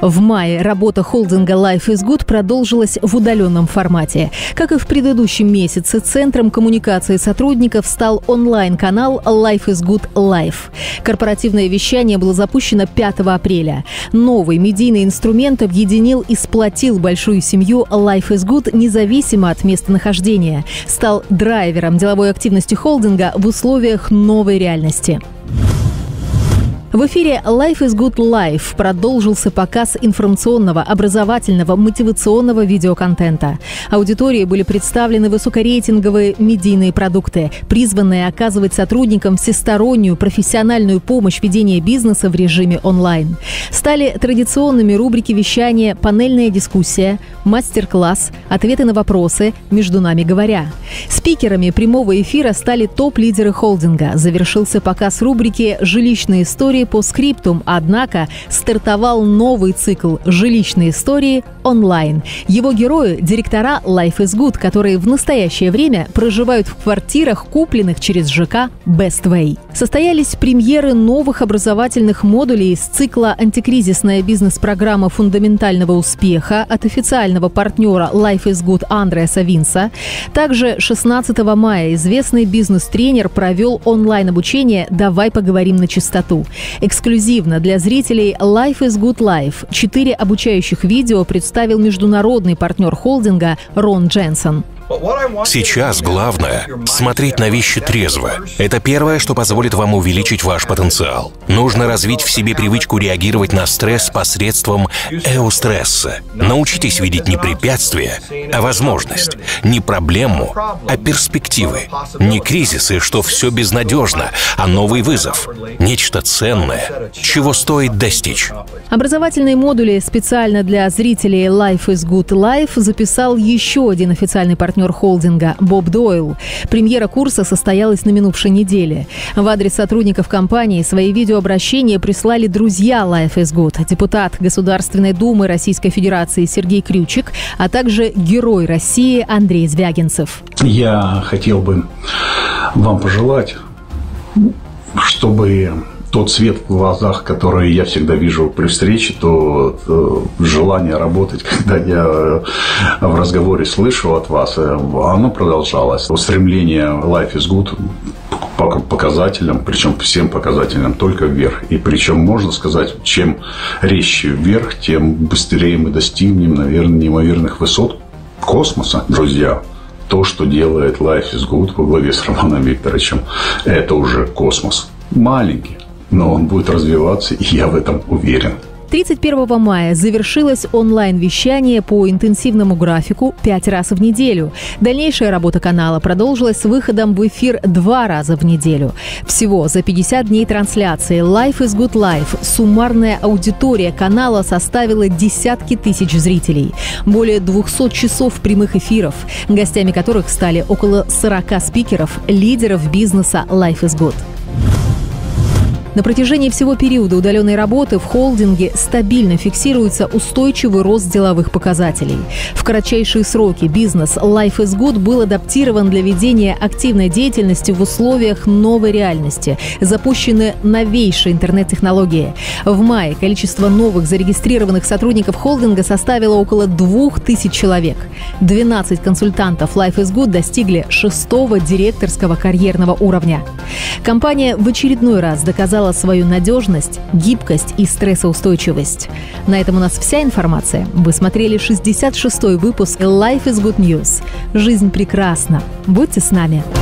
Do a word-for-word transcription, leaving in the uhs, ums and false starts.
В мае работа холдинга Life is Good продолжилась в удаленном формате. Как и в предыдущем месяце, центром коммуникации сотрудников стал онлайн-канал Life is Good Live. Корпоративное вещание было запущено пятого апреля. Новый медийный инструмент объединил и сплотил большую семью Life is Good независимо от местонахождения. Стал драйвером деловой активности холдинга в условиях новой реальности. В эфире Life is Good Live продолжился показ информационного, образовательного, мотивационного видеоконтента. Аудитории были представлены высокорейтинговые медийные продукты, призванные оказывать сотрудникам всестороннюю профессиональную помощь в ведении бизнеса в режиме онлайн. Стали традиционными рубрики вещания «Панельная дискуссия», «Мастер-класс», «Ответы на вопросы», «Между нами говоря». Спикерами прямого эфира стали топ-лидеры холдинга. Завершился показ рубрики «Жилищные истории» по скриптум, однако стартовал новый цикл «Жилищные истории онлайн». Его герои – директора Life is Good, которые в настоящее время проживают в квартирах, купленных через ЖК Best Way. Состоялись премьеры новых образовательных модулей из цикла «Антикризисная бизнес-программа фундаментального успеха» от официального партнера Life is Good Андреаса Винса. Также шестнадцатого мая известный бизнес-тренер провел онлайн-обучение «Давай поговорим на чистоту». Эксклюзивно для зрителей Life is Good Live четыре обучающих видео представил международный партнер холдинга Рон Дженсон. Сейчас главное – смотреть на вещи трезво. Это первое, что позволит вам увеличить ваш потенциал. Нужно развить в себе привычку реагировать на стресс посредством эустресса. Научитесь видеть не препятствие, а возможность. Не проблему, а перспективы. Не кризисы, что все безнадежно, а новый вызов. Нечто ценное, чего стоит достичь. Образовательные модули специально для зрителей Life is Good Live записал еще один официальный партнер холдинга Боб Дойл. Премьера курса состоялась на минувшей неделе. В адрес сотрудников компании свои видеообращения прислали друзья Life is Good, депутат Государственной Думы Российской Федерации Сергей Крючик, а также герой России Андрей Звягинцев. Я хотел бы вам пожелать, чтобы тот свет в глазах, который я всегда вижу при встрече, то, то желание работать, когда я в разговоре слышу от вас, оно продолжалось. Стремление Life is Good по показателям, причем всем показателям, только вверх. И причем можно сказать, чем резче вверх, тем быстрее мы достигнем, наверное, неимоверных высот космоса, друзья. То, что делает Life is Good во главе с Романом Викторовичем, это уже космос. Маленький, но он будет развиваться, и я в этом уверен. тридцать первого мая завершилось онлайн-вещание по интенсивному графику пять раз в неделю. Дальнейшая работа канала продолжилась с выходом в эфир два раза в неделю. Всего за пятьдесят дней трансляции Life is Good Live суммарная аудитория канала составила десятки тысяч зрителей. Более двухсот часов прямых эфиров, гостями которых стали около сорока спикеров, лидеров бизнеса Life is Good. На протяжении всего периода удаленной работы в холдинге стабильно фиксируется устойчивый рост деловых показателей. В кратчайшие сроки бизнес Life is Good был адаптирован для ведения активной деятельности в условиях новой реальности. Запущены новейшие интернет-технологии. В мае количество новых зарегистрированных сотрудников холдинга составило около двух тысяч человек. двенадцать консультантов Life is Good достигли шестого директорского карьерного уровня. Компания в очередной раз доказала свою надежность, гибкость и стрессоустойчивость. На этом у нас вся информация. Вы смотрели шестьдесят шестой выпуск Life is Good News. Жизнь прекрасна. Будьте с нами.